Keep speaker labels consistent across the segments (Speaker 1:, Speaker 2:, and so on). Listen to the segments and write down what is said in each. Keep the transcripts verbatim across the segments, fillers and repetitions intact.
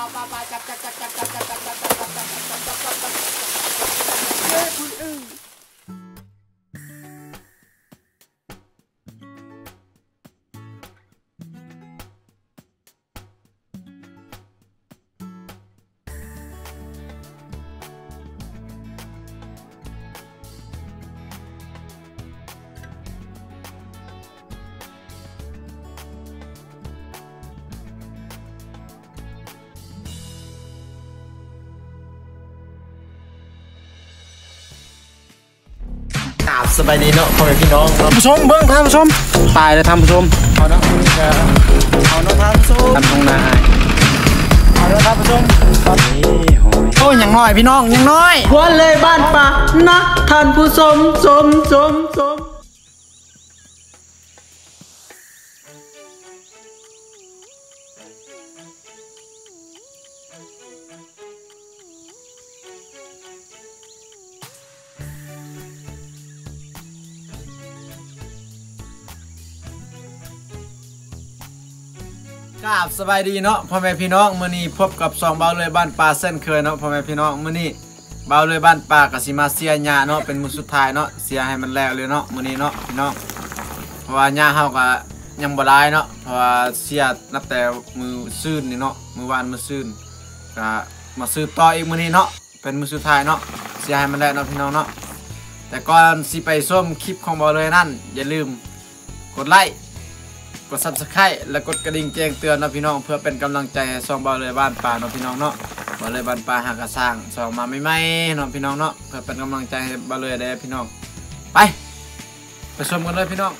Speaker 1: าปาปาจับจับจับจับจับจับจับจับจับจับจับจับจับจับจับเฮ้ยคุณอึ้ง
Speaker 2: สบายดีเนาะพ่อแม่พี่น้องท่านผู้ชมเบิ้งท่านผู้ชมตายเลยท่านผู้ชมเอาเนาะเอาเนาะท่านผู้ชมทำตรงนาเอาเนาะท่านผู้ชมตอนนี้โอ้ยยังน้อยพี่น้องยังน้อยควนเลยบ้านป่านะท่านผู้ชมชมชมชมครับสบายดีเนาะพ่อแม่พี่น้องมื้อนี้พบกับสองเบาเลยบ้านป่าเส้นเคยเนาะพ่อแม่พี่น้องมื้อนี้เบาเลยบ้านป่ากับสิมาเสียหญ้าเนาะเป็นมื้อสุดท้ายเนาะเสียให้มันแล้วเลยเนาะมื้อนี้เนาะพี่น้องเพราะว่าหญ้าเฮาก็ยังบ่หลายเนาะเพราะว่าเสียนับแต่มื้อซื่นนี่เนาะมื้อวานมื้อซื่นก็มาซื้อต่ออีกมื้อนี้เนาะเป็นมื้อสุดท้ายเนาะเสียให้มันแล้วเนาะพี่น้องเนาะแต่ก่อนสิไปชมคลิปของเบาเลยนั่นอย่าลืมกดไลค์กด ซับสไครบ์ และกดกระดิ่งแจ้งเตือนนะพี่น้องเพื่อเป็นกำลังใจให้ช่องเบาเลยบ้านป่าเนาะพี่น้องเนาะเบาเลยบ้านป่าหากระสร้างช่องมาใหม่ๆเนาะพี่น้องเนาะเพื่อเป็นกำลังใจให้เบาเลยได้พี่น้องไปไปชมกันเลยพี่น้อง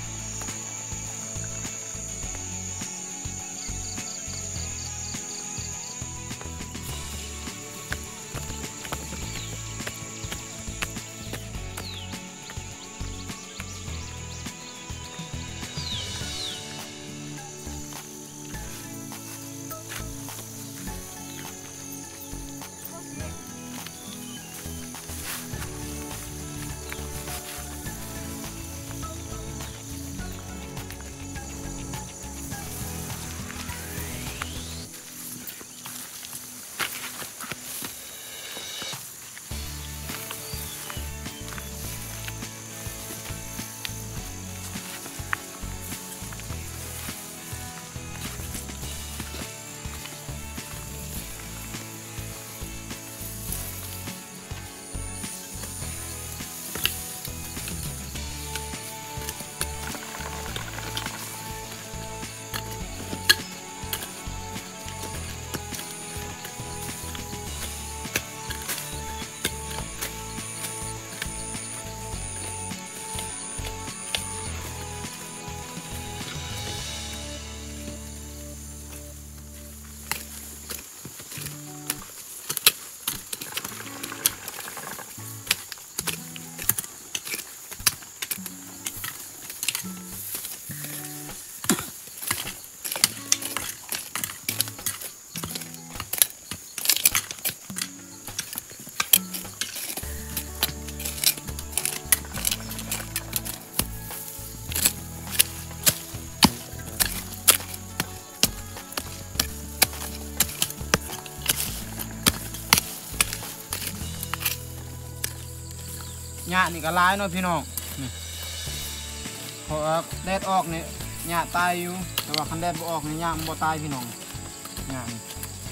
Speaker 2: หญ้านี่ก็ร้ายเนาะพี่น้องนี่เพราะว่าแดดออกเนี่ยหญ้าตายอยู่แต่ว่าคันแดดบ่ออกเนี่ยหญ้ามันบ่ตายพี่น้องหญ้านี่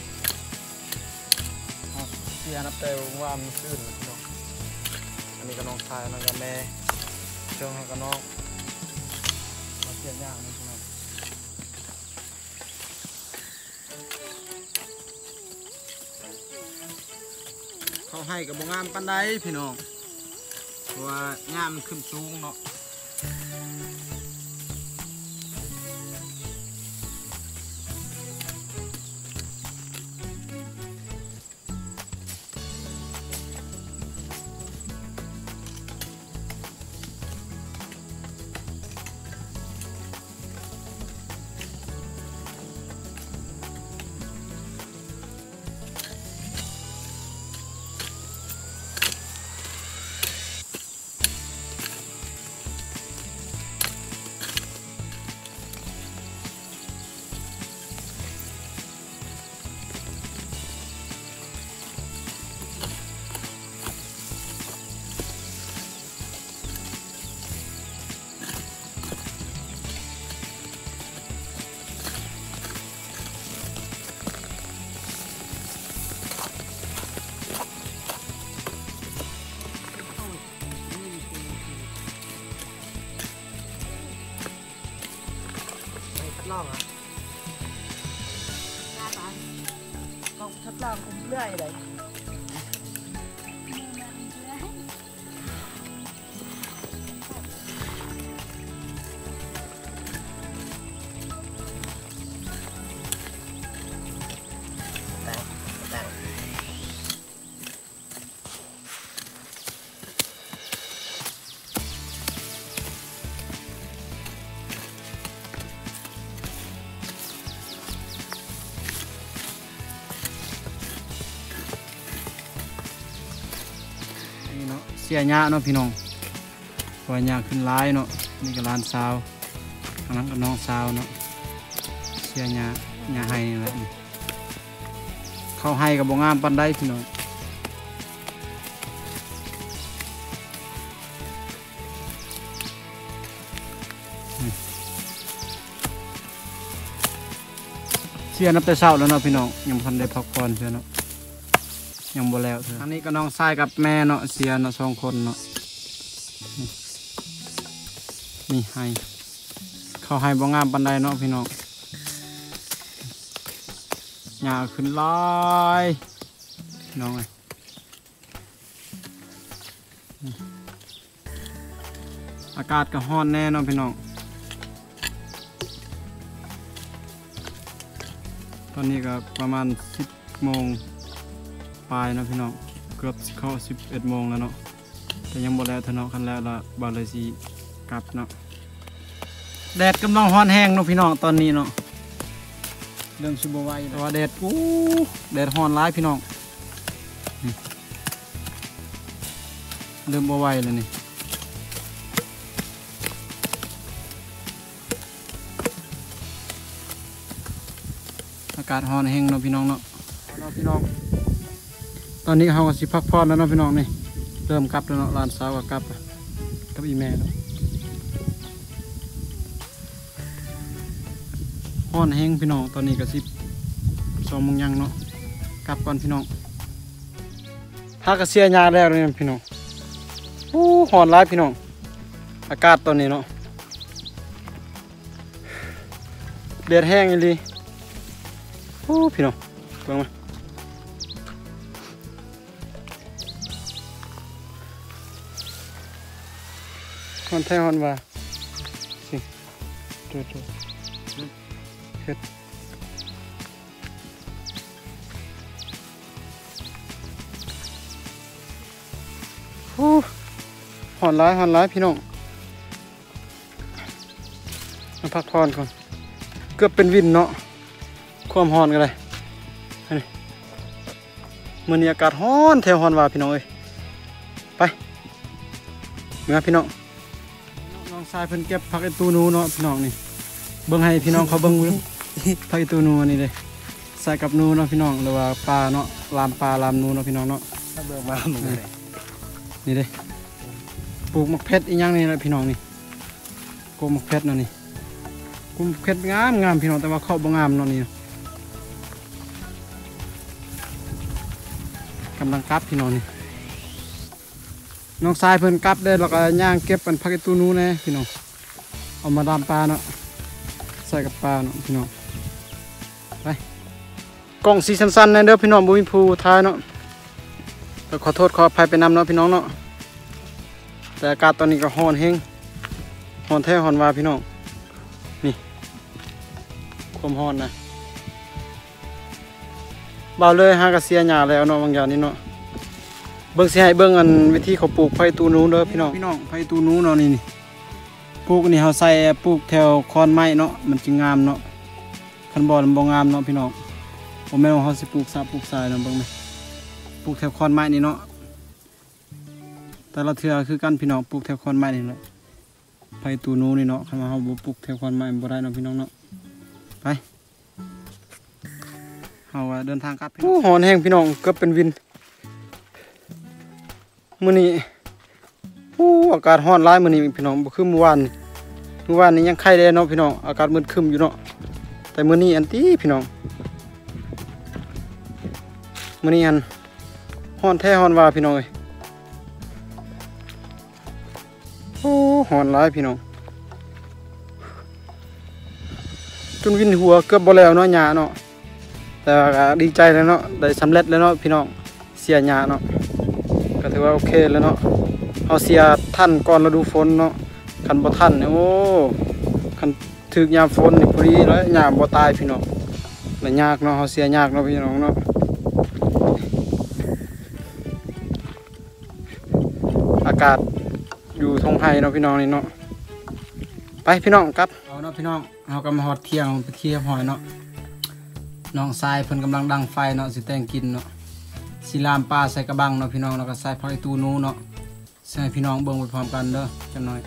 Speaker 2: เสียนับแต่ว่ามันซื่นพี่น้องอันนี้ก็น้องชายนั่นก็แม่เชิงให้ก็น้องมาเสียหญ้านี่พี่น้องเขาให้กับบ่งามปานใดพี่น้องเพราะว่าหญ้ามันขึ้นสูงเนาะ
Speaker 1: พน้องอ่ะหน้าตาก็ทับล่างคุมเรื่อยเลย
Speaker 3: เสียหญ้าเนาะพี่น้องปล่อยหญ้าขึ้นร้ายเนาะนี่ก็ลานสาวทางนั้นก็น้องสาวเนาะเสียหญ้าหญ้าให้นี่แหละเข้าให้กับบงามปันได้พี่น้องเสียนับแต่เช้าแล้วเนาะพี่น้องยังพันได้พักผ่อนเสียเนาะยังบ่แล้วเถอะอันนี้ก็น้องชายกับแม่เนาะเสียเนาะสองคนเนาะนี่ให้เขาให้บ่งามปันใดเนาะพี่น้องหญ้าขึ้นลายพี่น้องเอ้ยอากาศก็ร้อนแน่เนาะพี่น้องตอนนี้ก็ประมาณสิบโมงปลายเนาะพี่น้องเกือบเข้าสิบเอ็ดโมงแล้วเนาะแต่ยังบ่แล้วเถอะเนาะคันแล้วละบาเลยสิกลับเนาะแดดกำลังร้อนแห้งเนาะพี่น้องตอนนี้เนาะเรื่องชิบไหวแต่ว่าแดดอู้แดดร้อนร้ายพี่น้องเริ่มบ่ไหวเลยนี่อากาศร้อนแห้งเนาะพี่น้องเนาะเนาะพี่น้องตอนนี้เขาก็สิพักผ่อนแล้วเนาะพี่น้องนี่เริ่มกลับแล้วเนาะร้านสาวก็กลับกับอีแม่แล้วห้อนแห้งพี่น้องตอนนี้ก็สิบสองโมงยังเนาะกลับก่อนพี่น้องถ้ากระเสียยาแล้วเนี่ยพี่น้องโอ้ห้อนร้ายพี่น้องอากาศตอนนี้เนาะแดดแห้งอีหลีโอ้พี่น้องเบิ่งมาฮอนไทยฮอนว่าสิดูดูเฮ็ดโอ้ฮอนร้ายฮอนร้ายพี่น้องมาพักผ่อนก่อนเกือบเป็นวินเนาะความฮอนกันเลยมื้อนี้อากาศร้อนแถวฮอนว่าพี่น้องเอ้ยไปเมื่อพี่น้องน้องชายเพิ่นเก็บผักไอตูนูเนาะพี่น้องนี่เบิ่งให้พี่น้องเขาเบิ่งเบิ่งผักไอตูนูนี่เลยใส่กับนูเนาะพี่น้องหรือว่าปลาเนาะลามปลาลามนูเนาะพี่น้องเนาะ
Speaker 1: ถ้าเบิ่งมาเหมือนกันเลย
Speaker 3: นี่เลยปลูกมักเพชรอีกอย่างนี่นะพี่น้องนี่โกมักเพชรเนาะนี่โกมักเพชรงามงามพี่น้องแต่ว่าเขาบ่งามเนาะนี่กำลังกลับพี่น้องนี่น้องชายเพิ่นกลับได้แล้วก็ย่างเก็บกันผักไอตูนูแน่พี่น้องเอามาดามปลาเนาะใส่กับปลาเนาะพี่น้องไปกล่องสีสั้นๆนะเด้อพี่น้องบ่มีผู้ท้ายเนาะก็ขอโทษขออภัยไปนำเนาะพี่น้องเนาะแต่อากาศตอนนี้ก็ร้อนแฮงร้อนแท้ร้อนว่าพี่น้องนี่ความร้อนนะเบาเลยหากระเสียหญ้าแล้วเนาะบางอย่างนี่เนาะเบิ่งสิให้เบิ่งอันวิธีเขาปลูกไผ่ตูนูเด้อพี่น้องพี่น้องไผ่ตูนูเนาะนี่นี่ปลูกนี่เฮาใส่ปลูกแถวคอนไม้เนาะมันจึงงามเนาะคันบ่มันบ่งามเนาะพี่น้องบ่แม่นว่าเฮาสิปลูกซาปลูกทรายเนาะเบิ่งแม่ปลูกแถวคอนไม้นี่เนาะแต่ละเทื่อคือกันพี่น้องปลูกแถวคอนไม้นี่เนาะไผ่ตูนูนี่เนาะคันว่าเฮาบ่ปลูกแถวคอนไม้บ่ได้เนาะพี่น้องเนาะไปเฮาว่าเดินทางกลับโอ้ร้อนแฮงพี่น้องเกือบเป็นวินมื้อนี้โอ้อากาศร้อนร้ายมื้อนี้พี่น้องบ่คือเมื่อวานเมื่อวานนี้ยังไข้ได้เนาะพี่น้องอากาศมืดครึ้มอยู่เนาะแต่มื้อนี้อันตีพี่น้องมื้อนี้อันร้อนแท้ร้อนว่าพี่น้องเอ้ยโอ้ร้อนร้ายพี่น้องนวินหัวเกือบบ่แล้วเนาะหญ้าเนาะแต่ว่าก็ดีใจแล้วเนาะได้สำเร็จแล้วเนาะพี่น้องเสียหญ้าเนาะก็ถือว่าโอเคแล้วเนาะเฮาเสียทันก่อนฤดูฝนเนาะคันบ่ทันเนี่ยโอ้คันถึกยามฝนนี่พอดีแล้วหญ้าบ่ตายพี่น้องแล้วยากเนาะเฮาเสียยากเนาะพี่น้องเนาะอากาศอยู่ทงไห้เนาะพี่น้องนี่เนาะไปพี่น้องครับเอาเนาะพี่น้องเฮาก็มาฮอดเที่ยงไปเที่ยวหอยเนาะน้องทรายเพิ่นกำลังดังไฟเนาะสิแต่งกินเนาะสิลามปลาใส่กระบังเนาะพี่น้องแล้วก็ใส่ผักอีตูนูเนาะใส่พี่น้องเบิ่งไปพร้อมกันเด้อจังหน่อย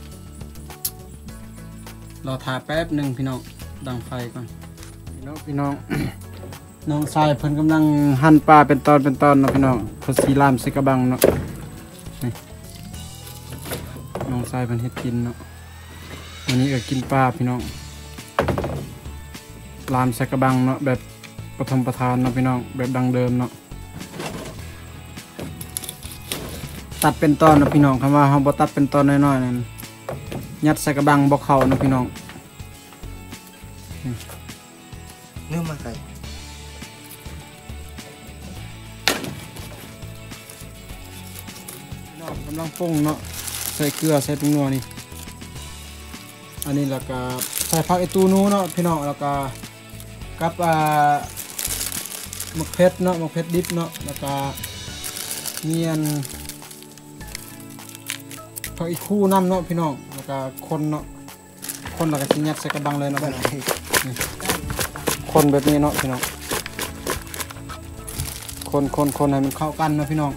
Speaker 3: รอถ่าแป๊บหนึงพี่น้องดังไฟก่อนพี่น้องพี่น้อง น้องทรายเพิ่นกำลังหั่นปลาเป็นตอนเป็นตอนเนาะพี่น้องเพิ่นสิลามใส่กระบังเนาะนี่น้องทรายเพิ่นเฮ็ดกินเนาะวันนี้ก็กินปลาพี่น้องลามใส่กระบังเนาะแบบปฐมประทานเนาะพี่น้องแบบดังเดิมเนาะตัดเป็นตอนเนาะพี่น้องคำว่าเฮาบ่ตัดเป็นตอนน้อยๆนั่นยัดใส่กระบังบ่เข้าเนาะพี่น้อง
Speaker 1: เนื้อมาไก่
Speaker 3: พี่น้องกำลังปรุงเนาะใส่เกลือใส่ผงนัวนี่อันนี้แล้วก็ใส่ผักไอตูนูเนาะพี่น้องแล้วก็กับอ่ามะเขือเนาะมะเขือดิบเนาะแล้วก็เนียนผักอีคู่น้ำเนาะพี่น้องแล้วก็คนเนาะคนแล้วก็สิยัดใส่กระบังเลยเนาะพี่น้องนี่คนแบบนี้เนาะพี่น้องคนคนคนให้มันเข้ากันเนาะพี่น้อง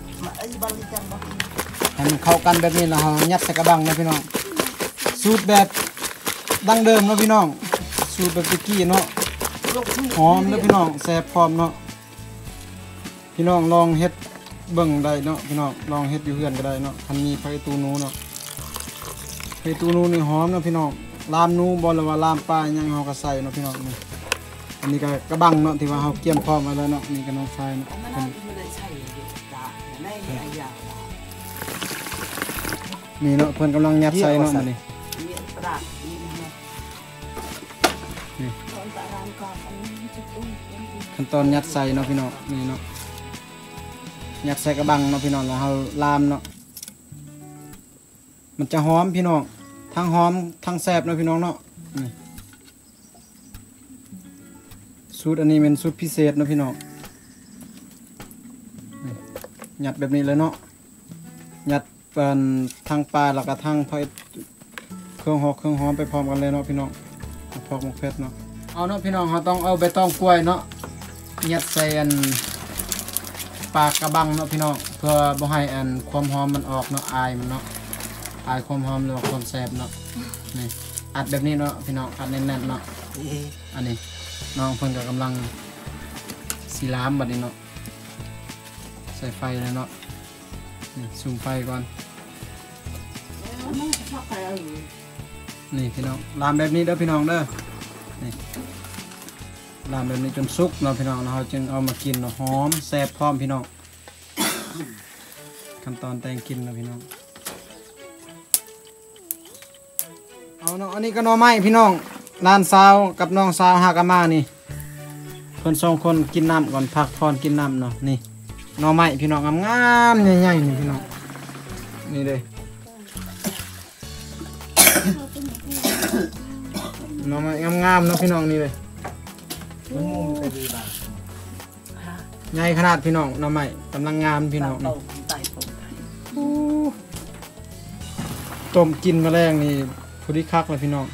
Speaker 3: ให้มันเข้ากันแบบนี้แล้วเรายัดใส่กระบังเนาะพี่น้องสูตรแบบดั้งเดิมเนาะพี่น้องสูตรแบบตะกี้เนาะหอมเนาะพี่น้องแซ่บพร้อมเนาะพี่น้องลองเฮ็ดเบิ่งได้เนาะพี่น้องลองเฮ็ดอยู่เฮือนก็ได้เนาะคันมีไผตูนูเนาะไผตูนูนี่หอมเนาะพี่น้องลามนูบ่หรือว่าลามปลาหยังเฮาก็ใส่เนาะพี่น้องนี่อันนี้ก็กระบังเนาะที่ว่าเฮาเกี่ยมพร้อมไว้แล้วเนาะนี่ก็น้องชายเนาะนี่เนาะเพิ่นกำลังยัดใส่เนาะนี่ขั้นตอนยัดใส่เนาะพี่น้องนี่เนาะยัดใส่กระบังเนาะพี่น้องแล้วเราลามเนาะมันจะหอมพี่น้องทั้งหอมทั้งแซ่บเนาะพี่น้องเนาะนี่สูตรอันนี้เป็นสูตรพิเศษเนาะพี่น้องยัดแบบนี้เลยเนาะยัดเป็นทั้งปลาแล้วก็ทั้งพอยเครื่องหอกเครื่องหอมไปพร้อมกันเลยเนาะพี่น้องพอกหมกเพชรเนาะเอาเนาะพี่น้องเราต้องเอาใบตองกล้วยเนาะยัดใส่อันปากกระบังเนาะพี่น้องเพื่อบ่ให้อันความหอมมันออกเนาะอายมันเนาะอายความหอมหรือว่าความแซ่บเนาะนี่อัดแบบนี้เนาะพี่น้องอัดแน่นๆเนาะอันนี้น้องเพิ่นก็กำลังสีล้ามบัดนี้เนาะใส่ไฟเลยเนาะนี่ซูมไฟก่อนนี่พี่น้องลามแบบนี้เด้อพี่น้องเด้อนี่ลามแบบนี้จนสุกเนาะพี่น้องเราจึงเอามากินเนาะหอมแซ่บพร้อมพี่น้องขั้นตอนแต่งกินเนาะพี่น้องเอาเนาะอันนี้ก็หน่อไม้พี่น้องนานสาวกับน้องสาวหากามานี่เพิ่นสองคนกินน้ำก่อนพักผ่อนกินน้ำเนาะนี่หน่อไม้พี่น้องงามๆใหญ่ๆนี่พี่น้องนี่เลยหน่อไม้งามๆเนาะพี่น้องนี่เลยใหญ่ขนาดพี่น้องหน่อไม้กำลังงามพี่น้องต้มกินแมลงนี่พอดีคักเลยพี่น้อง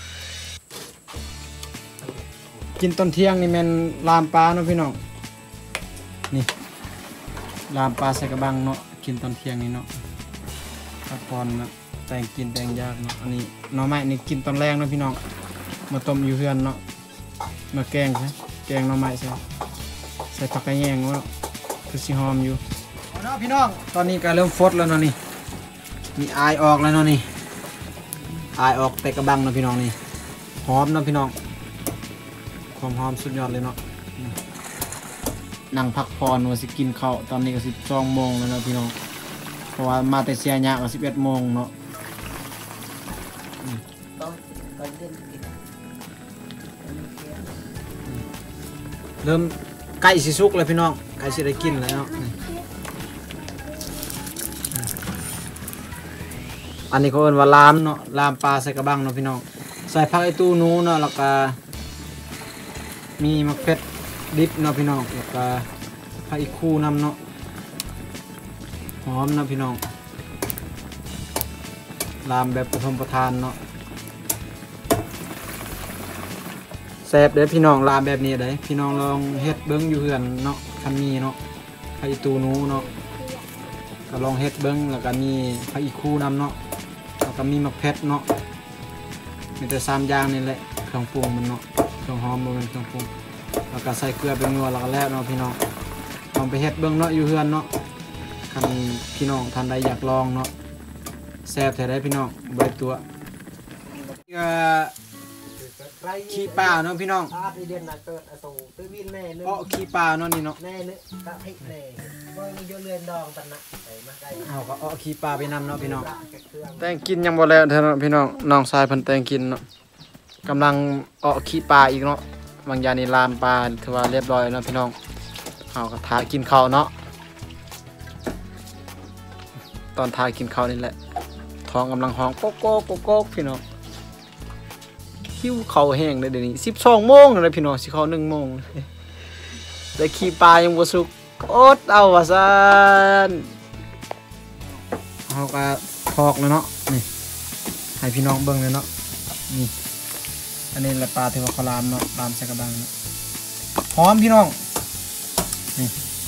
Speaker 3: กินตอนเที่ยงนี่แม่นลามปลาเนาะพี่น้องนี่ลามปลาใส่กระบังเนาะกินตอนเที่ยงนี่เนาะพักผ่อนนะแต่งกินแต่งยากเนาะอันนี้หน่อไม้นี่กินตอนแรกเนาะพี่น้องมาต้มอยู่เฮือนเนาะมาแกงใช่แกงหน่อไม้ใช่ใส่ผักกระแยงเนาะคือสิหอมอยู่เนาะพี่น้องตอนนี้ก็เริ่มฟดแล้วเนาะนี่มีอายออกแล้วเนาะนี่อายออกแต่กระบังเนาะพี่น้องนี่หอมเนาะพี่น้องความหอมสุดยอดเลยเนาะนั่งพักผ่อนว่าสิกินข้าวตอนนี้ก็สิบสองโมงแล้วเนาะพี่น้องเพราะว่ามาแต่เสียหยาก็สิบเอ็ดโมงเนาะเริ่มใกล้สิสุกแล้วพี่น้องใกล้สิได้กินแล้วเนาะอันนี้เขาเอิ้นว่าลามเนาะลามปลาใส่กระบังเนาะพี่น้องใส่ผักไอตูนูเนาะแล้วก็มีมะเขือดิบเนาะพี่น้องแล้วก็ผักอีกคู่นำเนาะหอมเนาะพี่น้องลามแบบผสมประทานเนาะแซ่บเด้อพี่น้องลามแบบนี้เด้อพี่น้องลองเฮ็ดเบิ้งอยู่เฮือนเนาะคันมีเนาะผักอีตูนูเนาะก็ลองเฮ็ดเบิ้งแล้วก็มีผักอีกคู่นำเนาะแล้วก็มีมะเขือเนาะมีแต่สามอย่างนี่แหละเครื่องปรุงมันเนาะเครื่องหอมมันเป็นเครื่องปรุงแล้วก็ใส่เกลือเป็นนัวแล้วก็แล้วเนาะพี่น้องลองไปเฮ็ดเบิ้งเนาะอยู่เฮือนเนาะคันพี่น้องท่านใดอยากลองเนาะแซ่บแท้ได้พี่น้องใบตัวก็ขี้ปลาเนาะพี่น้อง
Speaker 1: อาที่เดือนน่ะเกิดอสูรตื้อวินแน่นึง
Speaker 3: เพราะขี้ปลาเนาะนี่เนาะ
Speaker 1: แน่นึงกะให้แน่เบิ่งอยู่เรือนดองตันน่ะไปมาไกล
Speaker 3: เอาก็เอาขี้ปลาไปนำเนาะพี่น้อง
Speaker 1: เครื่อง
Speaker 3: แต่งกินยังบ่แล้วเท่านั้นพี่น้องน้องชายเพิ่นแต่งกินเนาะกำลังเอาขี้ปลาอีกเนาะบางอย่างนี่ลามปลาถือว่าเรียบร้อยเนาะพี่น้องเอาก็ทากินข้าวเนาะตอนทากินข้าวนี่แหละท้องกำลังห้องโก๊กโก๊กโก๊กพี่น้องหิวข้าวแห้งเลยเดี๋ยวนี้สิบสองโมงเลยพี่น้องสิเข้าหนึ่งโมงแต่ขี้ปลายังบ่สุกอดเอาว่าซั่นเฮาก็พอกแล้วเนาะนี่ให้พี่น้องเบิ่งเลยเนาะนี่อันนี้แหละปลาที่ว่าเขาลามเนาะลามใส่กระบังเนาะหอมพี่น้องนี่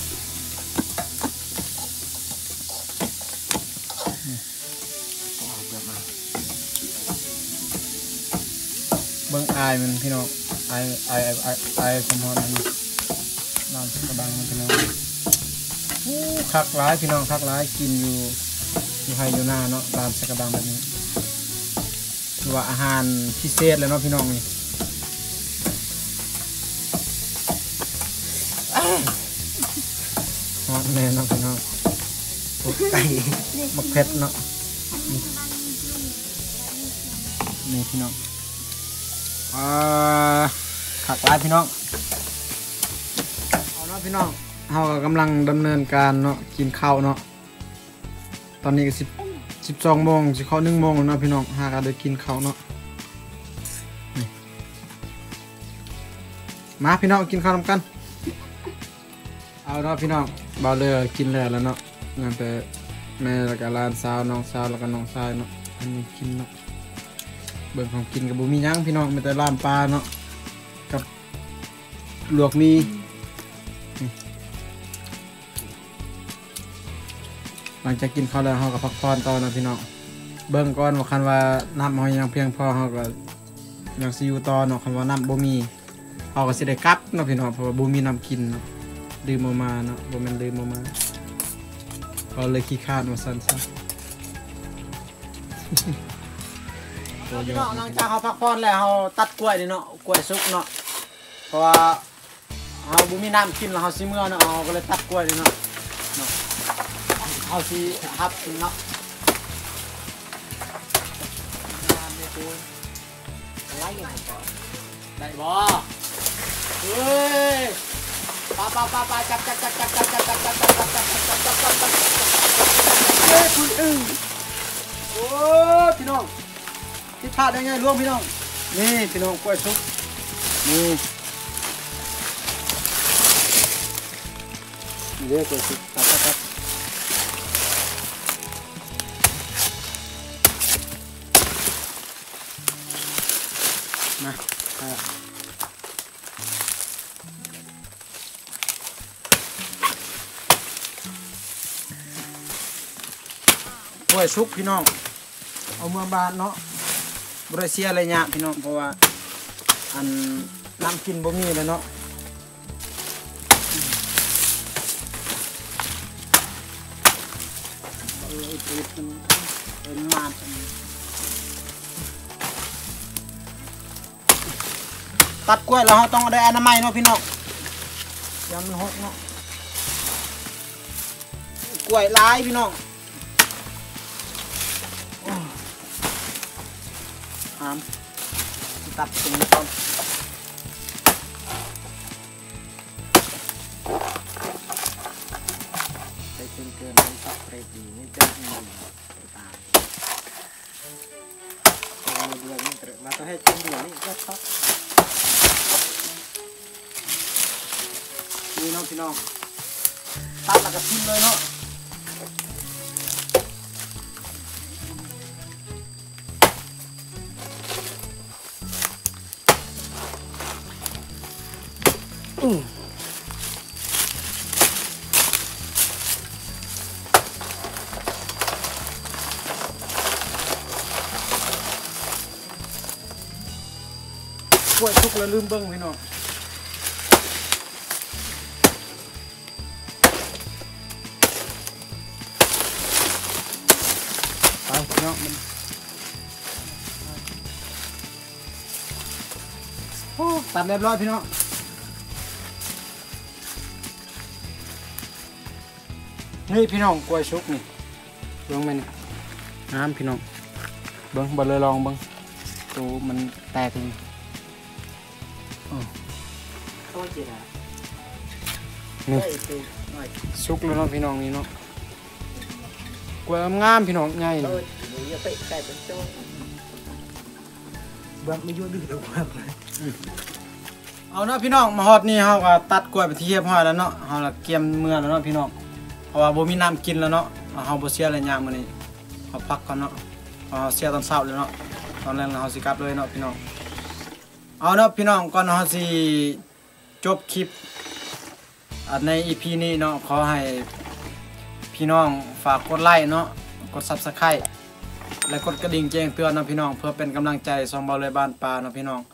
Speaker 3: เบิ่งอายมันพี่น้องอายอายอายอายอายสมพรมันลามใส่กระบังมันพี่น้องโอ้คักหลายพี่น้องคักหลายกินอยู่อยู่ให้อยู่หน้าเนาะลามใส่กระบังแบบนี้ถือว่าอาหารพิเศษเลยเนาะพี่น้องนี่ฮอตแน่เนาะพี่น้องไก่มะเผ็ดเนาะนี่พี่น้องอ่าขักหลายพี่น้องเอาเนาะพี่น้องเราก็กำลังดำเนินการเนาะกินข้าวเนาะตอนนี้ก็สิบสิบสองโมงสิเข้าหนึ่งโมงแล้วเนาะพี่น้องหากันได้กินข้าวเนาะมาพี่น้องกินข้าวนำกันเอาเนาะพี่น้องเบาเลยกินแล้วแล้วเนาะงานแต่แม่แล้วก็หลานสาวน้องสาวแล้วก็น้องชายเนาะอันนี้กินเนาะเบิ่งของกินกับบุมีหยังพี่น้องมีแต่ลามปลาเนาะกับลวกมีหลังจากกินข้าวแล้วเราก็พักผ่อนต่อนะพี่น้องเบิ่งก่อนว่าคันว่าน้ำเรายังเพียงพอเราก็ยังสิอยู่ต่อเนาะคันว่าน้ำบ่มีเราก็สิได้กลับเนาะพี่น้องเพราะว่าบ่มีน้ำกินเนาะดื่มออกมาเนาะบ่แม่นดื่มออกมาเราเลยขี้คร้านว่าซั่นซะ พี่น้องหลังจากเขาพักผ่อนแล้วเขาตัดกล้วยนี่เนาะกล้วยสุกเนาะเพราะว่าเขาบุมีน้ำกินแล้วเขาสิเมื่อเนาะเขาก็เลยตัดกล้วยนี่เนาะเนาะเขาสิฮับเนาะได้บ่เฮ้ยปาปาปาปาจับจับจับจับจับจับจับจับจับจับจับจับจับจับจับเฮ้ยคุณอึ้งโอ้พี่น้องที่พลาดได้ไงร่วมพี่น้องนี่พี่น้องกล้วยสุกนี่นี่เด้อกล้วยสุกตัดตัดตัดมากล้วยสุกพี่น้องเอาเมื่อบานเนาะบริเซียอะไรเนี่ยพี่น้องเพราะว่าอันน้ำกินบ่มีเลยเนาะเออติดมันเป็นมาดตัดกล้วยแล้วเราต้องได้อนามัยเนาะพี่น้องอย่ามันหกเนาะกล้วยลายพี่น้องตัดตรงนี้ก่อน
Speaker 1: ดินมันตัดเรดีนี่เต็มที่ตายเดือนนี้มาต้องให้จิ้มเดือนนี้ก็ท็อปนี่น้องพี่น้องตัดแล้วก็ทิ้งเลยเนาะอืมกล้วยทุกแล้วลืมเบิ้งพี่น้องไปพี่น้องมันโอ้ตัดเรียบร้อยพี่น้องนี่พี่น้องกล้วยชุกนี่เบิ้งไหมนี่น้ำพี่น้องเบิ้งบอลเลยลองเบิ้งตัวมันแตกเลยนี่ชุกแล้วเนาะพี่น้องนี่เนาะกล้วยงามพี่น้องใหญ่เลยแบบไม่ยุ่งดื้อแบบเลยเอาเนาะพี่น้องมาฮอดนี่เฮาก็ตัดกล้วยไปที่เรียบร้อยแล้วเนาะเฮาละเกียมเมื่อแล้วเนาะพี่น้องเพราะว่าบ่มีน้ำกินแล้วเนาะเฮาบ่เสียอะไรยามมื้อนี้เฮาพักก่อนเนาะเฮาเสียตอนเช้าเลยเนาะตอนแรกเฮาสิกลับเลยเนาะพี่น้องเอาเนาะพี่น้องก่อนเฮาสิจบคลิปใน อี พี นี้เนาะขอให้พี่น้องฝากกดไลค์เนาะกด ซับสไครบ์ และกดกระดิ่งแจ้งเตือนนะพี่น้องเพื่อเป็นกำลังใจส่องเบาเลยบ้านปลานะพี่น้อง